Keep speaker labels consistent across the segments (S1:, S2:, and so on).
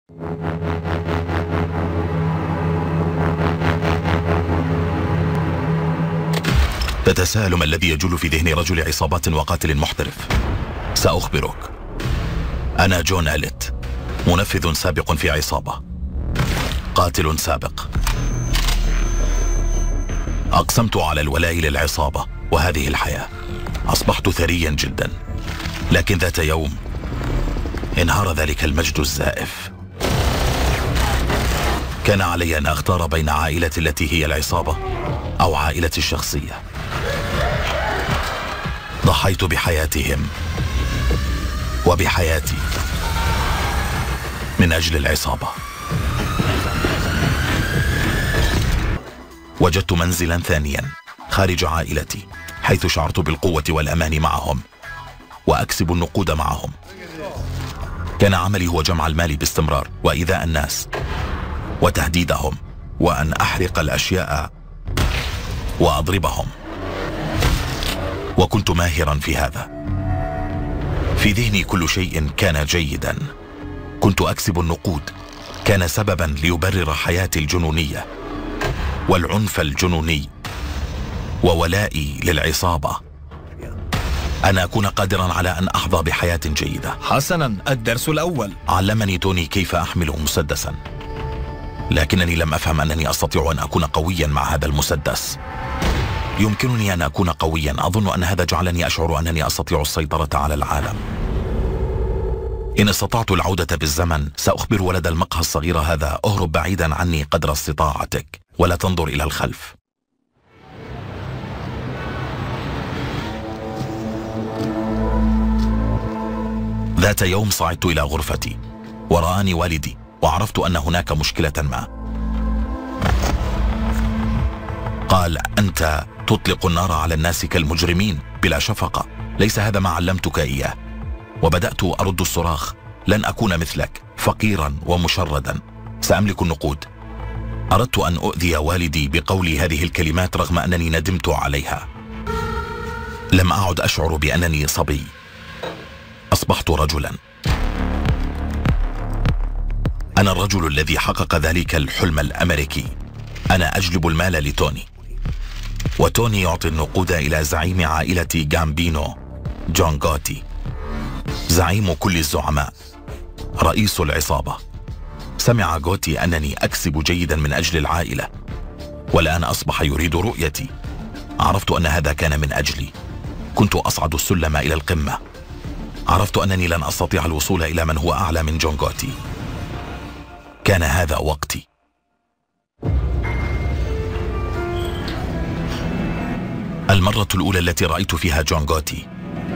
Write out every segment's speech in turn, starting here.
S1: تتساءل ما الذي يجول في ذهن رجل عصابات وقاتل محترف. سأخبرك. أنا جون أليت، منفذ سابق في عصابة، قاتل سابق. أقسمت على الولاء للعصابة وهذه الحياة. أصبحت ثريا جدا، لكن ذات يوم انهار ذلك المجد الزائف. كان علي أن أختار بين عائلتي التي هي العصابة أو عائلتي الشخصية. ضحيت بحياتهم وبحياتي من أجل العصابة. وجدت منزلا ثانيا خارج عائلتي، حيث شعرت بالقوة والأمان معهم وأكسب النقود معهم. كان عملي هو جمع المال باستمرار وإيذاء الناس وتهديدهم، وأن أحرق الأشياء وأضربهم. وكنت ماهرا في هذا. في ذهني كل شيء كان جيدا. كنت أكسب النقود، كان سببا ليبرر حياتي الجنونية والعنف الجنوني وولائي للعصابة. أن أكون قادرا على أن أحظى بحياة جيدة.
S2: حسنا، الدرس الأول.
S1: علمني توني كيف أحمل مسدسا، لكنني لم أفهم أنني أستطيع أن أكون قويا مع هذا المسدس. يمكنني أن أكون قويا. أظن أن هذا جعلني أشعر أنني أستطيع السيطرة على العالم. إن استطعت العودة بالزمن سأخبر ولد المقهى الصغير هذا: أهرب بعيدا عني قدر استطاعتك ولا تنظر إلى الخلف. ذات يوم صعدت إلى غرفتي ورآني والدي، وعرفت أن هناك مشكلة ما. قال: أنت تطلق النار على الناس كالمجرمين بلا شفقة، ليس هذا ما علمتك إياه. وبدأت أرد الصراخ: لن أكون مثلك، فقيرا ومشردا، سأملك النقود. أردت أن أؤذي والدي بقولي هذه الكلمات رغم أنني ندمت عليها. لم أعد أشعر بأنني صبي، أصبحت رجلا. أنا الرجل الذي حقق ذلك الحلم الأمريكي. أنا أجلب المال لتوني، وتوني يعطي النقود إلى زعيم عائلة جامبينو، جون غوتي، زعيم كل الزعماء، رئيس العصابة. سمع غوتي أنني أكسب جيدا من أجل العائلة، والآن أصبح يريد رؤيتي. عرفت أن هذا كان من أجلي. كنت أصعد السلم إلى القمة. عرفت أنني لن أستطيع الوصول إلى من هو أعلى من جون غوتي. كان هذا وقتي. المرة الأولى التي رأيت فيها جون غوتي.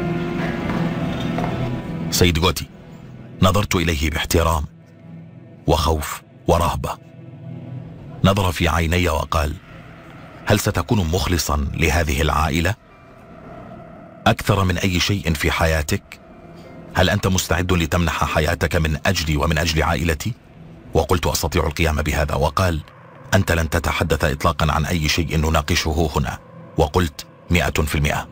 S1: سيد غوتي، نظرت إليه باحترام وخوف ورهبة. نظر في عيني وقال: هل ستكون مخلصا لهذه العائلة أكثر من أي شيء في حياتك؟ هل أنت مستعد لتمنح حياتك من أجلي ومن أجل عائلتي؟ وقلت: أستطيع القيام بهذا. وقال: أنت لن تتحدث إطلاقا عن أي شيء نناقشه هنا. وقلت: 100%.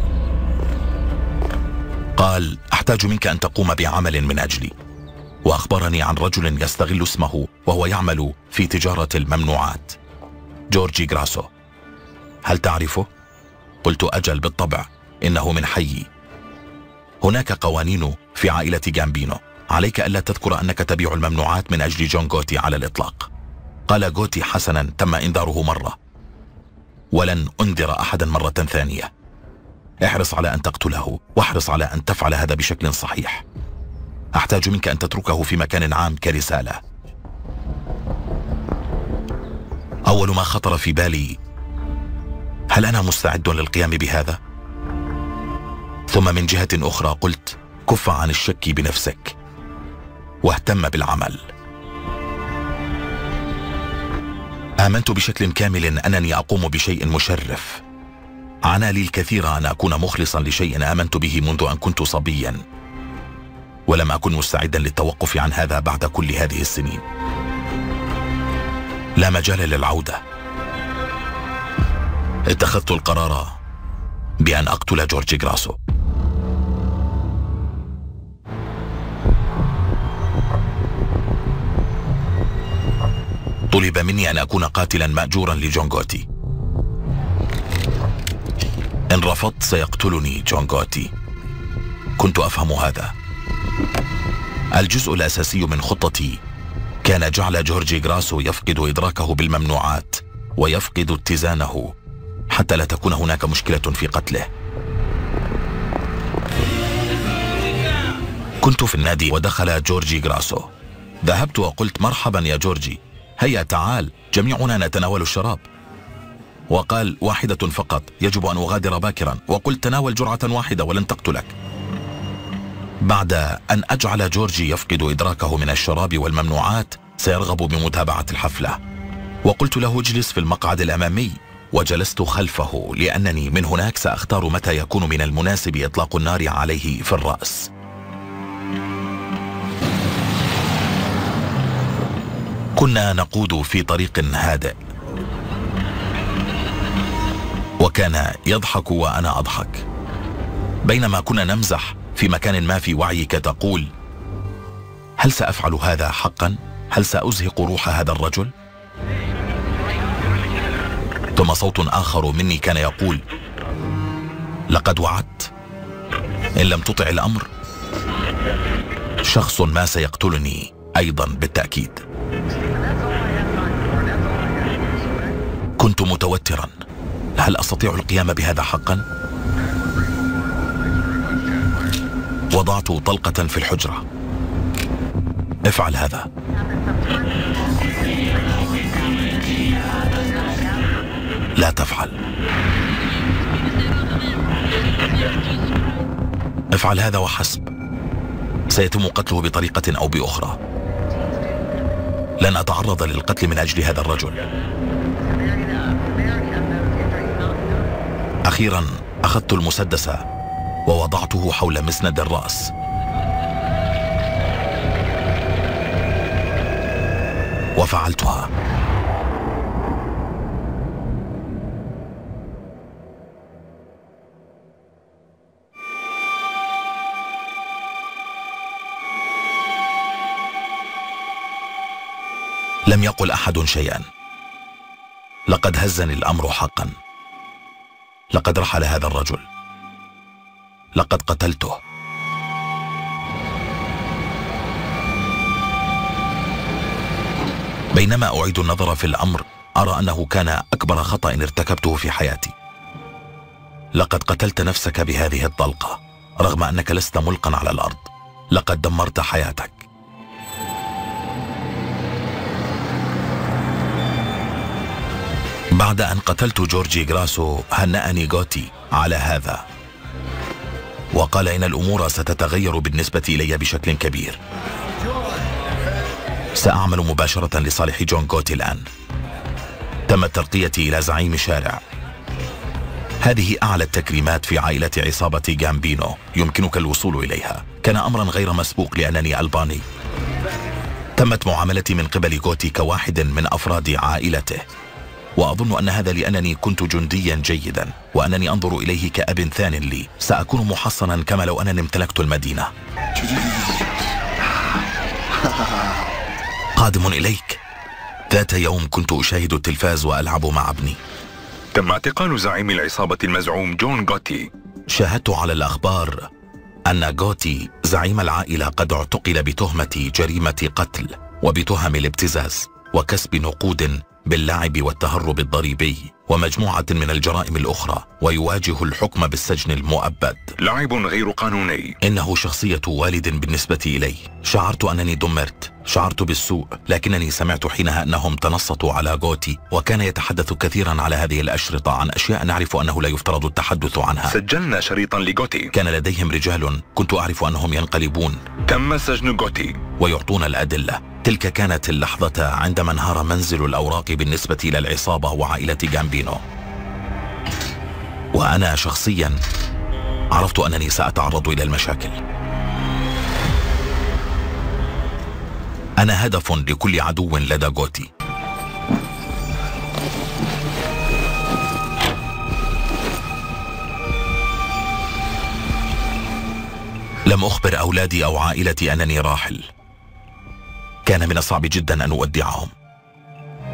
S1: قال: أحتاج منك أن تقوم بعمل من أجلي. وأخبرني عن رجل يستغل اسمه وهو يعمل في تجارة الممنوعات، جورجي غراسو. هل تعرفه؟ قلت: أجل بالطبع، إنه من حيي. هناك قوانين في عائلة جامبينو، عليك ألا تذكر أنك تبيع الممنوعات من أجل جون غوتي على الإطلاق. قال غوتي: حسنا، تم إنذاره مرة، ولن أنذر أحدا مرة ثانية. احرص على أن تقتله، واحرص على أن تفعل هذا بشكل صحيح. أحتاج منك أن تتركه في مكان عام كرسالة. أول ما خطر في بالي: هل أنا مستعد للقيام بهذا؟ ثم من جهة أخرى قلت: كف عن الشك بنفسك واهتم بالعمل. آمنت بشكل كامل أنني أقوم بشيء مشرف. عانى لي الكثير أن أكون مخلصا لشيء آمنت به منذ أن كنت صبيا، ولم أكن مستعدا للتوقف عن هذا بعد كل هذه السنين. لا مجال للعودة. اتخذت القرار بأن أقتل جورج غراسو. طلب مني أن أكون قاتلا مأجورا لجون غوتي. إن رفضت سيقتلني جون غوتي. كنت أفهم هذا. الجزء الأساسي من خطتي كان جعل جورجي غراسو يفقد إدراكه بالممنوعات ويفقد اتزانه حتى لا تكون هناك مشكلة في قتله. كنت في النادي ودخل جورجي غراسو. ذهبت وقلت: مرحبا يا جورجي، هيا تعال جميعنا نتناول الشراب. وقال: واحدة فقط، يجب أن أغادر باكرا. وقلت: تناول جرعة واحدة ولن تقتلك. بعد أن أجعل جورجي يفقد إدراكه من الشراب والممنوعات سيرغب بمتابعة الحفلة. وقلت له: اجلس في المقعد الأمامي، وجلست خلفه لأنني من هناك سأختار متى يكون من المناسب إطلاق النار عليه في الرأس. كنا نقود في طريق هادئ، وكان يضحك وأنا أضحك. بينما كنا نمزح في مكان ما في وعيك تقول: هل سأفعل هذا حقا؟ هل سأزهق روح هذا الرجل؟ ثم صوت آخر مني كان يقول: لقد وعدت، إن لم تطع الأمر شخص ما سيقتلني أيضا بالتأكيد. كنت متوترا. هل أستطيع القيام بهذا حقا؟ وضعت طلقة في الحجرة. افعل هذا. لا تفعل. افعل هذا وحسب. سيتم قتله بطريقة أو بأخرى. لن أتعرض للقتل من أجل هذا الرجل. أخيرا أخذت المسدس ووضعته حول مسند الرأس. وفعلتها. لم يقل أحد شيئا. لقد هزني الأمر حقا. لقد رحل هذا الرجل. لقد قتلته. بينما أعيد النظر في الأمر أرى أنه كان أكبر خطأ ارتكبته في حياتي. لقد قتلت نفسك بهذه الطلقة رغم أنك لست ملقا على الأرض. لقد دمرت حياتك. بعد أن قتلت جورجي غراسو هنأني غوتي على هذا، وقال إن الأمور ستتغير بالنسبة إلي بشكل كبير. سأعمل مباشرة لصالح جون غوتي الآن. تم ترقيتي إلى زعيم شارع. هذه أعلى التكريمات في عائلة عصابة جامبينو يمكنك الوصول إليها. كان أمرا غير مسبوق لأنني ألباني. تمت معاملتي من قبل غوتي كواحد من أفراد عائلته، وأظن أن هذا لأنني كنت جنديا جيدا وأنني أنظر إليه كأب ثان لي. سأكون محصنا كما لو أنني امتلكت المدينة. قادم إليك. ذات يوم كنت أشاهد التلفاز وألعب مع ابني.
S3: تم اعتقال زعيم العصابة المزعوم جون غوتي.
S1: شاهدت على الأخبار أن غوتي زعيم العائلة قد اعتقل بتهمة جريمة قتل وبتهم الابتزاز وكسب نقود باللعب والتهرب الضريبي ومجموعة من الجرائم الأخرى، ويواجه الحكم بالسجن المؤبد.
S3: لعب غير قانوني.
S1: إنه شخصية والد بالنسبة إلي. شعرت أنني دمرت. شعرت بالسوء، لكنني سمعت حينها أنهم تنصتوا على غوتي، وكان يتحدث كثيرا على هذه الأشرطة عن أشياء نعرف أنه لا يفترض التحدث عنها.
S3: سجلنا شريطا لغوتي.
S1: كان لديهم رجال كنت أعرف أنهم ينقلبون.
S3: تم سجن غوتي
S1: ويعطون الأدلة. تلك كانت اللحظة عندما انهار منزل الأوراق بالنسبة إلى العصابة وعائلة جامبينو. وأنا شخصيا عرفت أنني سأتعرض إلى المشاكل. أنا هدف لكل عدو لدى غوتي. لم أخبر أولادي أو عائلتي أنني راحل. كان من الصعب جدا أن أودعهم.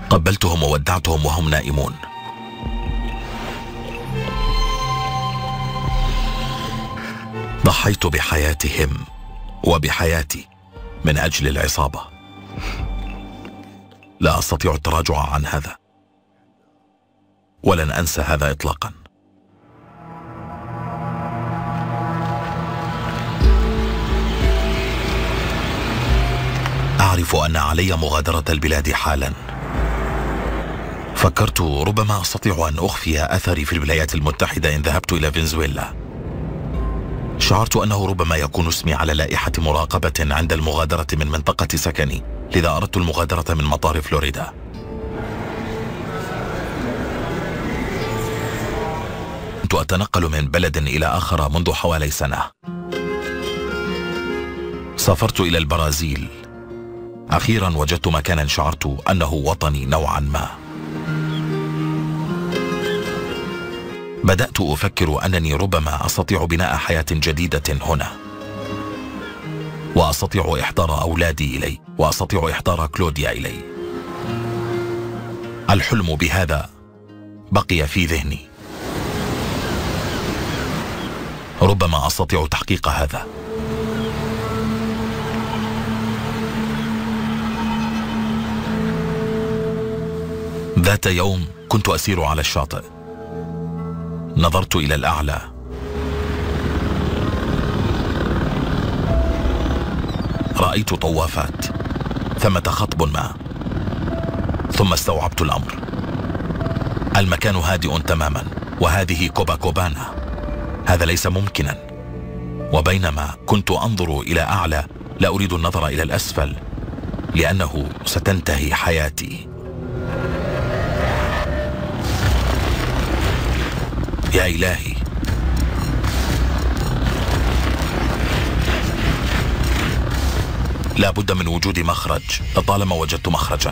S1: قبلتهم وودعتهم وهم نائمون. ضحيت بحياتهم وبحياتي من أجل العصابة. لا أستطيع التراجع عن هذا، ولن أنسى هذا إطلاقا. أعرف أن علي مغادرة البلاد حالا. فكرت ربما أستطيع أن أخفي أثري في الولايات المتحدة إن ذهبت إلى فنزويلا. شعرت أنه ربما يكون اسمي على لائحة مراقبة عند المغادرة من منطقة سكني، لذا أردت المغادرة من مطار فلوريدا. كنت أتنقل من بلد إلى آخر منذ حوالي سنة. سافرت إلى البرازيل. أخيرا وجدت مكانا شعرت أنه وطني نوعا ما. بدأت أفكر أنني ربما أستطيع بناء حياة جديدة هنا، وأستطيع إحضار أولادي إلي، وأستطيع إحضار كلوديا إلي. الحلم بهذا بقي في ذهني. ربما أستطيع تحقيق هذا. ذات يوم كنت أسير على الشاطئ. نظرت إلى الأعلى. رأيت طوافات، ثمة خطب ما. ثم استوعبت الأمر. المكان هادئ تماما، وهذه كوباكوبانا. هذا ليس ممكنا. وبينما كنت أنظر إلى أعلى لا أريد النظر إلى الأسفل، لأنه ستنتهي حياتي. يا إلهي، لا بد من وجود مخرج، لطالما وجدت مخرجا.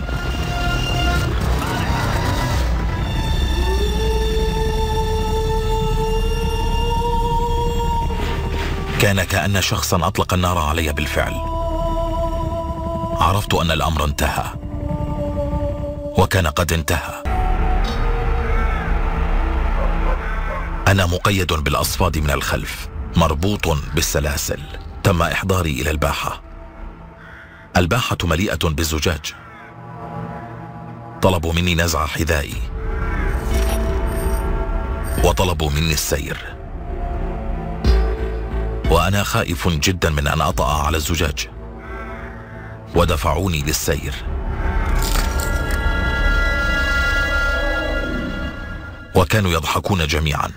S1: كان كأن شخصا أطلق النار علي بالفعل. عرفت أن الأمر انتهى، وكان قد انتهى. أنا مقيد بالأصفاد من الخلف، مربوط بالسلاسل. تم إحضاري إلى الباحة. الباحة مليئة بالزجاج. طلبوا مني نزع حذائي، وطلبوا مني السير، وأنا خائف جدا من أن أطأ على الزجاج، ودفعوني للسير. وكانوا يضحكون جميعا.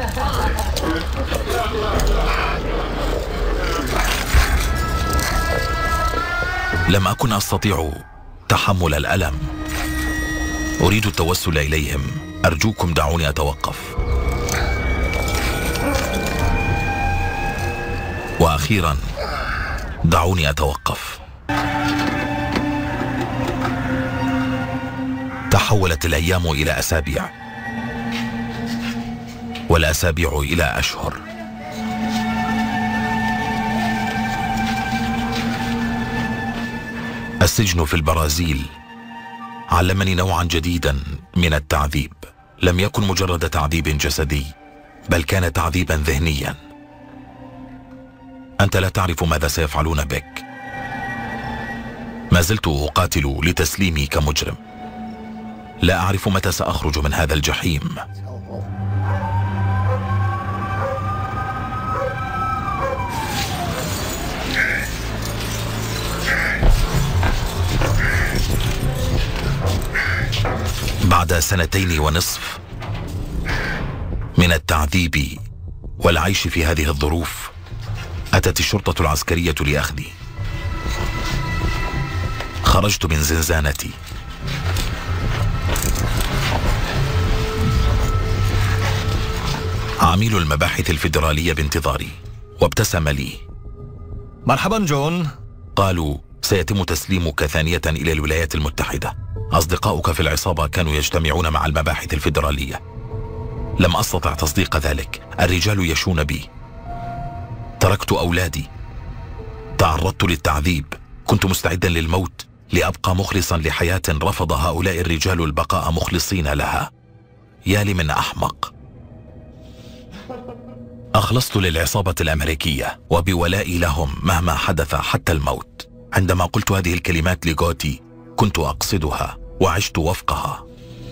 S1: لم أكن أستطيع تحمل الألم. أريد التوسل إليهم. أرجوكم دعوني أتوقف. وأخيرا دعوني أتوقف. تحولت الأيام إلى أسابيع، والأسابيع إلى أشهر. السجن في البرازيل علمني نوعا جديدا من التعذيب. لم يكن مجرد تعذيب جسدي، بل كان تعذيبا ذهنيا. أنت لا تعرف ماذا سيفعلون بك. ما زلت أقاتل لتسليمي كمجرم. لا أعرف متى سأخرج من هذا الجحيم. بعد 2.5 من التعذيب والعيش في هذه الظروف، أتت الشرطة العسكرية لأخذي. خرجت من زنزانتي. عميل المباحث الفيدرالية بانتظاري، وابتسم لي.
S2: مرحبا جون.
S1: قالوا سيتم تسليمك ثانية إلى الولايات المتحدة. أصدقاؤك في العصابة كانوا يجتمعون مع المباحث الفيدرالية. لم أستطع تصديق ذلك. الرجال يشون بي. تركت أولادي. تعرضت للتعذيب. كنت مستعدا للموت، لأبقى مخلصا لحياة رفض هؤلاء الرجال البقاء مخلصين لها. يا لي من أحمق. أخلصت للعصابة الأمريكية وبولائي لهم مهما حدث حتى الموت. عندما قلت هذه الكلمات لغوتي كنت أقصدها وعشت وفقها.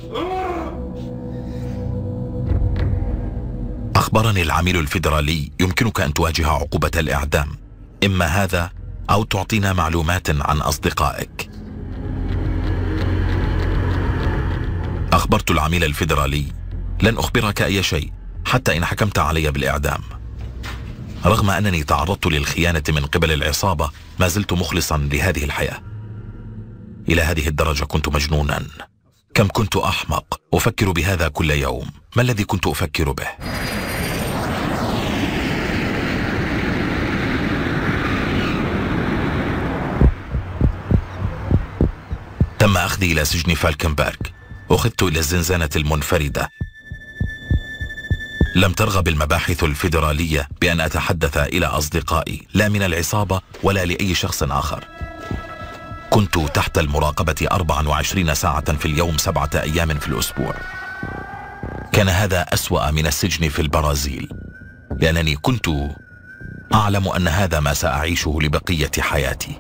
S1: أخبرني العميل الفيدرالي: يمكنك أن تواجه عقوبة الإعدام، إما هذا أو تعطينا معلومات عن أصدقائك. أخبرت العميل الفيدرالي: لن أخبرك أي شيء حتى إن حكمت علي بالإعدام. رغم أنني تعرضت للخيانة من قبل العصابة ما زلت مخلصا لهذه الحياة. إلى هذه الدرجة كنت مجنونا. كم كنت أحمق، أفكر بهذا كل يوم. ما الذي كنت أفكر به؟ تم أخذي إلى سجن فالكنبرغ. أخذت إلى الزنزانة المنفردة. لم ترغب المباحث الفيدرالية بأن أتحدث إلى أصدقائي، لا من العصابة ولا لأي شخص آخر. كنت تحت المراقبة 24 ساعة في اليوم 7 أيام في الأسبوع. كان هذا أسوأ من السجن في البرازيل، لأنني كنت أعلم أن هذا ما سأعيشه لبقية حياتي.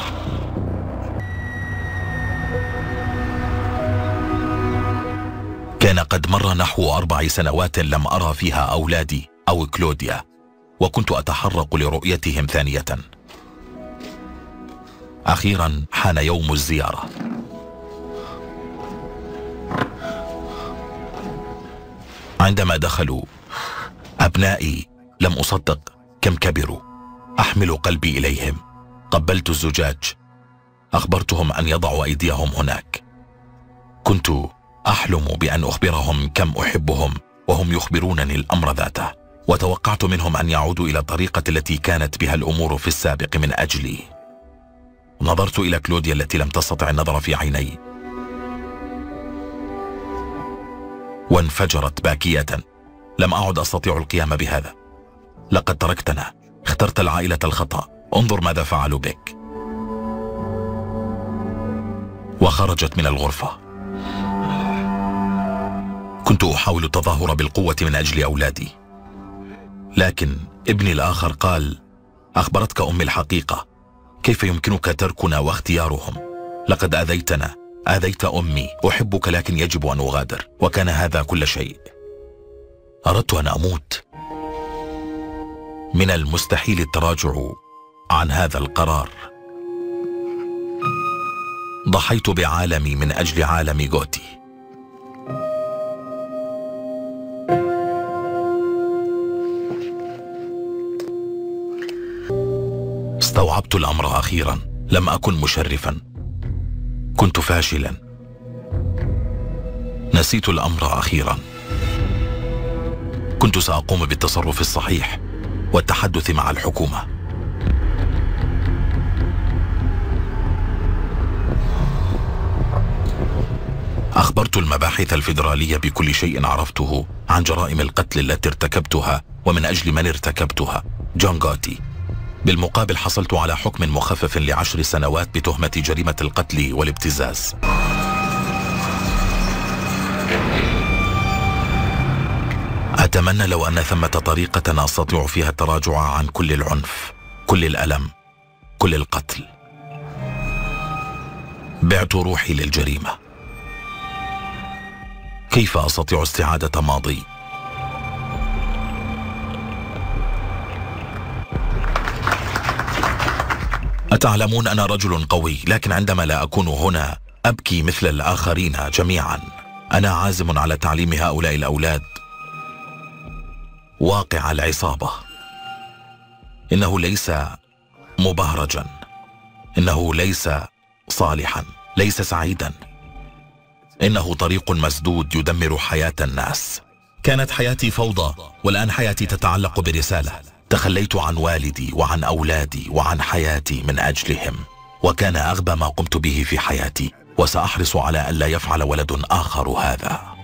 S1: كان قد مر نحو 4 سنوات لم أرى فيها أولادي أو كلوديا، وكنت أتحرق لرؤيتهم ثانية. أخيرا حان يوم الزيارة. عندما دخلوا أبنائي لم أصدق كم كبروا. أحمل قلبي إليهم. قبلت الزجاج. أخبرتهم أن يضعوا أيديهم هناك. كنت أحلم بأن أخبرهم كم أحبهم وهم يخبرونني الأمر ذاته، وتوقعت منهم أن يعودوا إلى الطريقة التي كانت بها الأمور في السابق من أجلي. نظرت إلى كلوديا التي لم تستطع النظر في عيني، وانفجرت باكية. لم أعد أستطيع القيام بهذا. لقد تركتنا، اخترت العائلة الخطأ، انظر ماذا فعلوا بك. وخرجت من الغرفة. كنت أحاول التظاهر بالقوة من أجل أولادي، لكن ابني الآخر قال: أخبرتك أمي الحقيقة، كيف يمكنك تركنا واختيارهم؟ لقد أذيتنا، أذيت أمي، أحبك لكن يجب أن أغادر، وكان هذا كل شيء. أردت أن أموت. من المستحيل التراجع عن هذا القرار. ضحيت بعالمي من أجل عالم غوتي. استوعبت الأمر أخيرا. لم أكن مشرفا، كنت فاشلا. نسيت الأمر أخيرا. كنت سأقوم بالتصرف الصحيح والتحدث مع الحكومة. أخبرت المباحث الفيدرالية بكل شيء عرفته عن جرائم القتل التي ارتكبتها ومن أجل من ارتكبتها، جون غوتي. بالمقابل حصلت على حكم مخفف ل10 سنوات بتهمة جريمة القتل والابتزاز. أتمنى لو أن ثمة طريقة أستطيع فيها التراجع عن كل العنف، كل الألم، كل القتل. بعت روحي للجريمة. كيف أستطيع استعادة ماضي؟ أتعلمون أنا رجل قوي، لكن عندما لا أكون هنا أبكي مثل الآخرين جميعا. أنا عازم على تعليم هؤلاء الأولاد واقع العصابة. إنه ليس مبهرجا، إنه ليس صالحا، ليس سعيدا. إنه طريق مسدود يدمر حياة الناس. كانت حياتي فوضى، والآن حياتي تتعلق برسالة. تخليت عن والدي وعن أولادي وعن حياتي من أجلهم، وكان أغبى ما قمت به في حياتي، وسأحرص على ألا يفعل ولد آخر هذا.